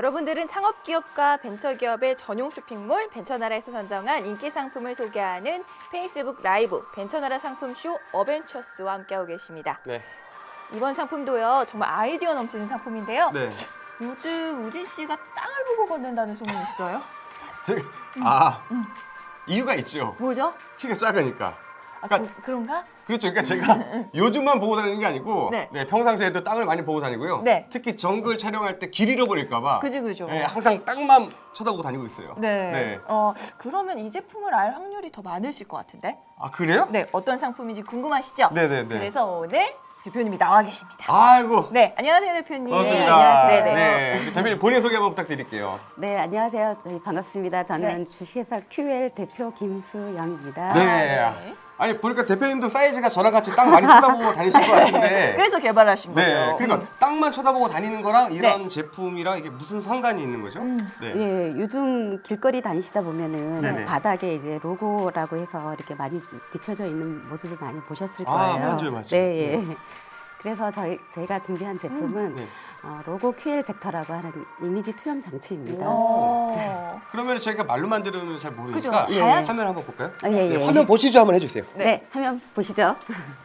여러분들은 창업기업과 벤처기업의 전용 쇼핑몰 벤처나라에서 선정한 인기 상품을 소개하는 페이스북 라이브 벤처나라 상품쇼 어벤처스와 함께하고 계십니다. 네. 이번 상품도요, 정말 아이디어 넘치는 상품인데요. 네. 요즘 우진 씨가 땅을 보고 걷는다는 소문이 있어요? 이유가 있죠. 뭐죠? 키가 작으니까. 그러니까, 그런가? 그렇죠. 그러니까 제가 요즘만 보고 다니는 게 아니고 네. 평상시에도 땅을 많이 보고 다니고요. 네. 특히 정글 촬영할 때 길 잃어버릴까 봐. 그죠. 네, 항상 땅만 쳐다보고 다니고 있어요. 네. 그러면 이 제품을 알 확률이 더 많으실 것 같은데? 아, 그래요? 네, 어떤 상품인지 궁금하시죠? 네네네. 그래서 오늘 대표님이 나와 계십니다. 아이고. 네, 안녕하세요 대표님. 반갑습니다. 네. 우리 대표님 본인 소개 한번 부탁드릴게요. 네, 안녕하세요. 반갑습니다. 저는 네. 주식회사 QL 대표 김수영입니다. 네. 아니 보니까 대표님도 사이즈가 저랑 같이 땅 많이 쳐다보고 다니실 것 같은데. 그래서 개발하신 거죠. 네, 그러니까 땅만 쳐다보고 다니는 거랑 이런 제품이랑 이게 무슨 상관이 있는 거죠? 네. 예, 요즘 길거리 다니시다 보면은 네네. 바닥에 이제 로고라고 해서 이렇게 많이 비춰져 있는 모습을 많이 보셨을 아, 거예요. 맞아요. 네, 예. 그래서 저희가 준비한 제품은 네. 로고 QL 젝터라고 하는 이미지 투영 장치입니다. 그러면 저희가 말로만 들으면 잘 그죠. 모르니까 예. 화면 한번 볼까요? 예. 화면 보시죠 한번 해주세요. 네, 화면 보시죠.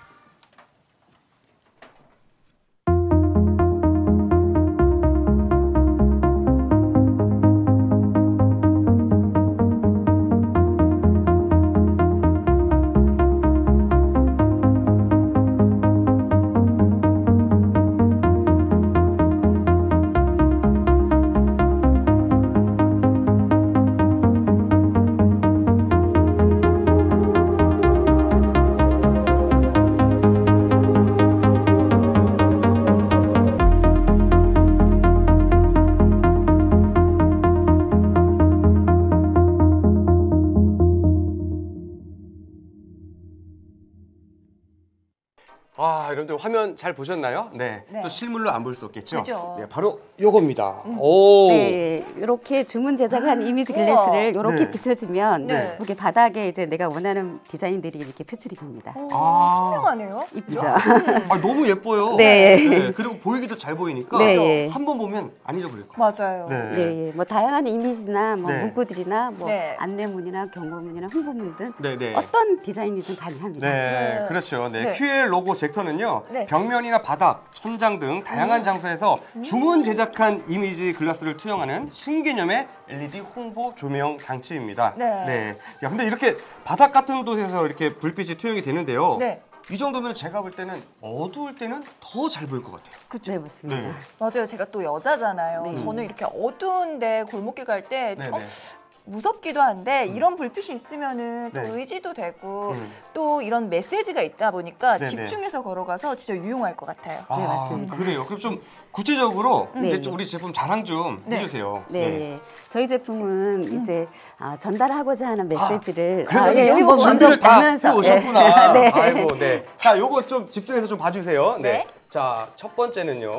여러분들 화면 잘 보셨나요? 네. 네. 또 실물로 안 볼 수 없겠죠? 그죠. 네, 바로 요겁니다. 오. 네, 이렇게 주문 제작한 이미지 글래스를 이렇게 네. 비춰주면 네. 이렇게 바닥에 이제 내가 원하는 디자인들이 이렇게 표출이 됩니다. 선명하네요. 이쁘죠? 너무 예뻐요. 네. 그리고 보이기도 잘 보이니까 네. 한 번 보면 안 잊어버릴 거예요. 맞아요. 네, 뭐 다양한 이미지나 뭐 네. 문구들이나 뭐 네. 안내문이나 경고문이나 홍보문 등 네. 어떤 디자인이든 가능합니다. 네, 그렇죠. 네. 네. QL 로고 젝터는요, 네. 벽면이나 바닥, 천장 등 다양한 장소에서 주문 제작한 이미지 글라스를 투영하는 신개념의 LED 홍보 조명 장치입니다. 네. 야, 근데 이렇게 바닥 같은 곳에서 이렇게 불빛이 투영이 되는데요. 네. 이 정도면 제가 볼 때는 어두울 때는 더 잘 보일 것 같아요. 네, 맞습니다. 네. 맞아요. 제가 또 여자잖아요. 네. 저는 이렇게 어두운데 골목길 갈 때 좀 네네. 무섭기도 한데 이런 불빛이 있으면은 또 네. 의지도 되고 또 이런 메시지가 있다 보니까 네네. 집중해서 걸어가서 진짜 유용할 것 같아요. 네, 맞습니다. 그래요. 그럼 좀 구체적으로 네. 이제 좀 우리 제품 자랑 좀 네. 해주세요. 네, 저희 제품은 이제 전달하고자 하는 메시지를 그래요? 한번 먼저 준비를 다 보면서 해오셨구나. 네. 아이고, 네. 자, 요거 좀 집중해서 좀 봐주세요. 네. 네. 자, 첫 번째는요.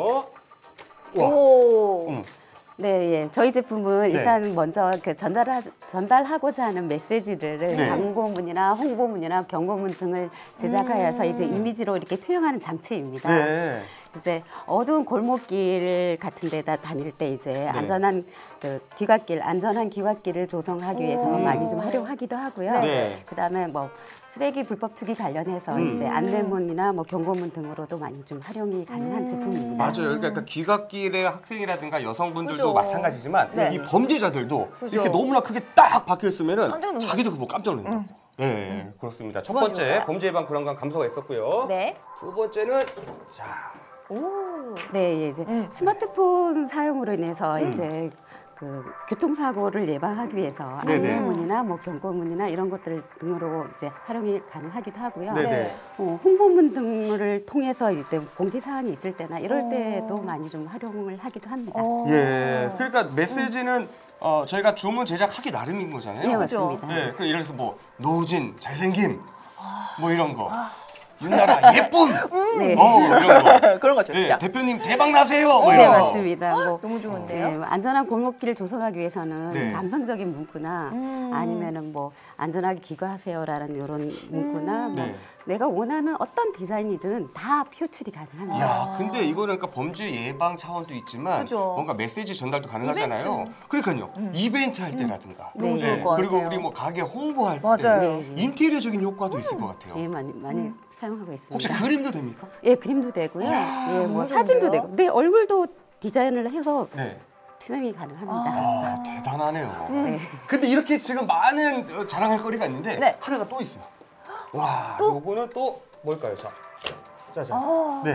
오. 네, 예. 저희 제품은 네. 일단 먼저 그 전달하고자 하는 메시지를 네. 광고문이나 홍보문이나 경고문 등을 제작하여서 이제 이미지로 이렇게 투영하는 장치입니다. 네. 이제 어두운 골목길 같은 데다 다닐 때 이제 네. 안전한 안전한 귀갓길을 조성하기 위해서 많이 좀 활용하기도 하고요. 네. 그다음에 뭐 쓰레기 불법 투기 관련해서 이제 안내문이나 뭐 경고문 등으로도 많이 좀 활용이 가능한 제품입니다. 맞아요. 그러니까 귀갓길의 학생이라든가 여성분들도 그죠. 마찬가지지만 네. 이 범죄자들도 그죠. 이렇게 너무나 크게 딱 박혀 있으면은 깜짝 놀라요. 자기도 그거 깜짝 놀란다고. 네, 그렇습니다. 첫 두 번째 번째 볼까요? 범죄 예방 불안감 감소가 있었고요. 네. 두 번째는 자, 오. 네, 예, 이제 스마트폰 사용으로 인해서 이제 그 교통사고를 예방하기 위해서 네네. 안내문이나 뭐 경고문이나 이런 것들 등으로 이제 활용이 가능하기도 하고요. 네네. 홍보문 등을 통해서 이때 공지 사항이 있을 때나 이럴 때도 많이 좀 활용을 하기도 합니다. 예. 그러니까 메시지는 저희가 주문 제작하기 나름인 거잖아요. 네, 그죠. 맞습니다. 네, 그래서 예를 들어서 뭐 노진, 잘생김 뭐 이런 거. 윤나라 예쁨. 네. 이런 거. 그런 거 좋죠. 네, 대표님 대박 나세요. 뭐 네, 이런 거. 맞습니다. 뭐, 너무 좋은데요. 네, 안전한 골목길을 조성하기 위해서는 네. 감성적인 문구나 아니면은 뭐 안전하게 귀가하세요라는 이런 문구나 뭐 네. 내가 원하는 어떤 디자인이든 다 표출이 가능합니다. 야, 근데 이거는 그러니까 범죄 예방 차원도 있지만 그죠. 뭔가 메시지 전달도 가능하잖아요. 그러니까요. 이벤트 할 때라든가. 너무 좋을 것 그리고 같아요. 우리 뭐 가게 홍보할 맞아요. 때 네. 인테리어적인 효과도 있을 것 같아요. 예, 많이 사용하고 있습니다. 혹시 그림도 됩니까? 예, 그림도 되고요. 예, 뭐 너무 사진도 좋은데요? 되고. 네, 얼굴도 디자인을 해서 네. 투영이 가능합니다. 아, 대단하네요. 네. 근데 이렇게 지금 많은 자랑할 거리가 있는데 네. 하나가 또 있어요. 와, 요거는 또 뭘까요? 자, 짜잔. 네.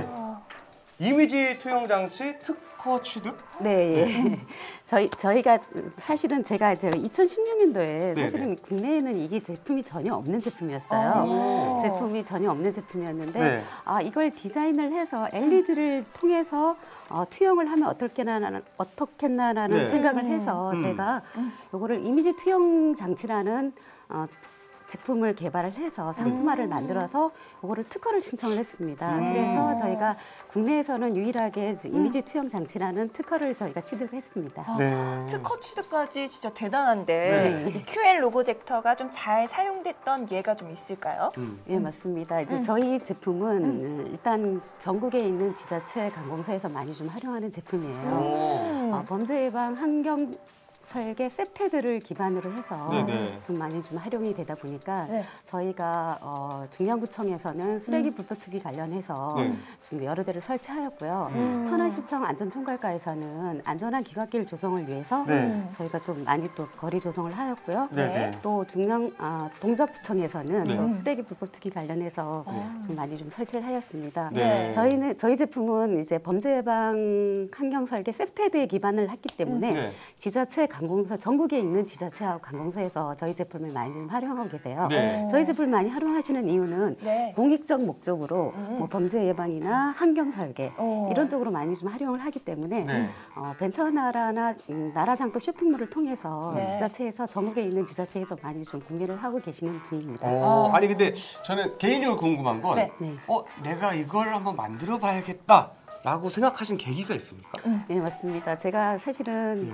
이미지 투영 장치 특허 취득? 네, 예. 저희가 사실은 제가 2016년도에 네, 사실은 국내에는 이게 제품이 전혀 없는 제품이었어요. 오. 제품이 전혀 없는 제품이었는데 네. 이걸 디자인을 해서 LED를 통해서 투영을 하면 어떻겠나라는 네. 생각을 해서 제가 요거를 이미지 투영 장치라는 제품을 개발을 해서 상품화를 만들어서 이거를 특허를 신청을 했습니다. 그래서 저희가 국내에서는 유일하게 이미지 투영 장치라는 특허를 저희가 취득했습니다. 네. 특허 취득까지 진짜 대단한데 네. 이 QL 로고젝터가 좀 잘 사용됐던 예가 좀 있을까요? 예, 맞습니다. 이제 저희 제품은 일단 전국에 있는 지자체 관공서에서 많이 좀 활용하는 제품이에요. 오. 범죄 예방 환경 설계 셉테드를 기반으로 해서 네네. 좀 많이 좀 활용이 되다 보니까 네. 저희가 중량구청에서는 쓰레기 불법 투기 관련해서 네. 좀 여러 대를 설치하였고요. 천안시청 안전총괄과에서는 안전한 귀갓길 조성을 위해서 네. 저희가 좀 많이 또 거리 조성을 하였고요. 네네. 또 동작구청에서는 네. 또 쓰레기 불법 투기 관련해서 좀 많이 좀 설치를 하였습니다. 네. 저희 제품은 이제 범죄 예방 환경 설계 셉테드에 기반을 했기 때문에 네. 지자체 관공서 전국에 있는 지자체하고 관공서에서 저희 제품을 많이 좀 활용하고 계세요. 네. 저희 제품을 많이 활용하시는 이유는 네. 공익적 목적으로 뭐 범죄 예방이나 환경 설계 어. 이런 쪽으로 많이 좀 활용을 하기 때문에 네. 벤처나라나 나라장터 쇼핑몰을 통해서 네. 지자체에서 전국에 있는 지자체에서 많이 좀 구매를 하고 계시는 중입니다. 아니 근데 저는 개인적으로 궁금한 건 네. 네. 내가 이걸 한번 만들어 봐야겠다라고 생각하신 계기가 있습니까? 네, 맞습니다. 제가 사실은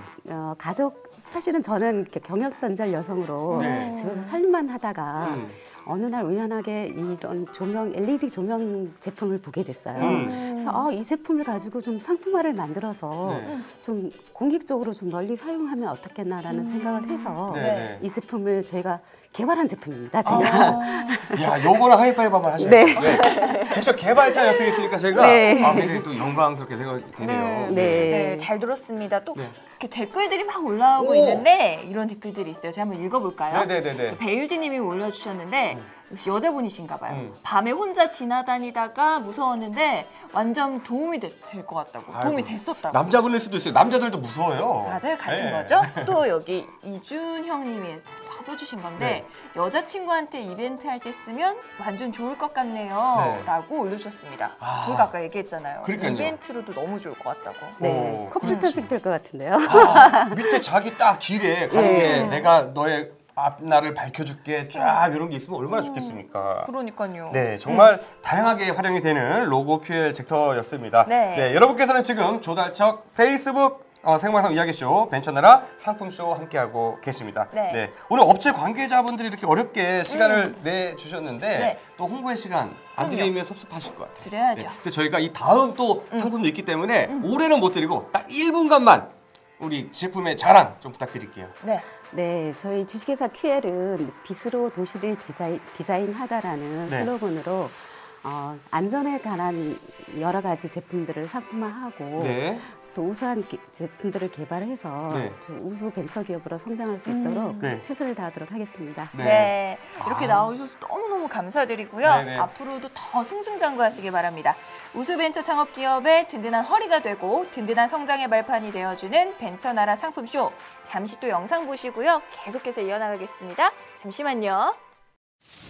사실은 저는 이렇게 경력단절 여성으로 네. 집에서 살림만 하다가 어느 날 우연하게 이런 조명, LED 조명 제품을 보게 됐어요. 그래서 이 제품을 가지고 좀 상품화를 만들어서 네. 좀 공익적으로 좀 널리 사용하면 어떻겠나라는 생각을 해서 네, 네. 이 제품을 저희가 개발한 제품입니다. 제가. 야, 요거는 하이파이브 한번 하셔야 네. 돼요. 직접 개발자 옆에 있으니까 제가 네. 굉장히 또 영광스럽게 생각이 되네요. 네. 네, 잘 들었습니다. 또 네. 이렇게 댓글들이 막 올라오고 오. 있는데 이런 댓글들이 있어요. 제가 한번 읽어볼까요? 네네네네. 배유진님이 올려주셨는데 역시 여자분이신가 봐요. 음. 밤에 혼자 지나다니다가 무서웠는데 완전 도움이 될 것 같다고. 도움이 아이고, 됐었다고. 남자분일 수도 있어요. 남자들도 무서워요. 맞아요, 같은 네. 거죠. 또 여기 이준형님이 써주신 건데 네. 여자친구한테 이벤트 할 때 쓰면 완전 좋을 것 같네요. 네. 라고 올려주셨습니다. 아. 저희가 아까 얘기했잖아요. 그러니까요. 이벤트로도 너무 좋을 것 같다고. 네. 오, 커플 그렇지. 탈색 될 것 같은데요. 밑에 자기 딱 길에 가는 예. 게 내가 너의 앞날을 밝혀줄게 쫙 이런 게 있으면 얼마나 좋겠습니까? 그러니까요. 네, 정말 다양하게 활용이 되는 로고 QL 젝터였습니다. 네. 여러분께서는 지금 조달척 페이스북 생방송 이야기쇼 벤처나라 상품쇼 함께하고 계십니다. 네. 오늘 업체 관계자분들이 이렇게 어렵게 시간을 내주셨는데 네. 또 홍보의 시간 안 그럼요. 드리면 섭섭하실 것 같아요. 드려야죠. 근데 저희가 이 다음 또 상품도 있기 때문에 올해는 못 드리고 딱 1분간만 우리 제품의 자랑 좀 부탁드릴게요. 네. 네, 저희 주식회사 QL은 빛으로 도시를 디자인하다라는 네. 슬로건으로 안전에 관한 여러 가지 제품들을 상품화하고 네. 또 우수한 제품들을 개발해서 네. 좀 우수 벤처 기업으로 성장할 수 있도록 네. 최선을 다하도록 하겠습니다. 네. 이렇게 나오셔서 너무너무 감사드리고요. 네네. 앞으로도 더 승승장구하시길 바랍니다. 우수벤처 창업기업의 든든한 허리가 되고 든든한 성장의 발판이 되어주는 벤처나라 상품쇼. 잠시 또 영상 보시고요. 계속해서 이어나가겠습니다. 잠시만요.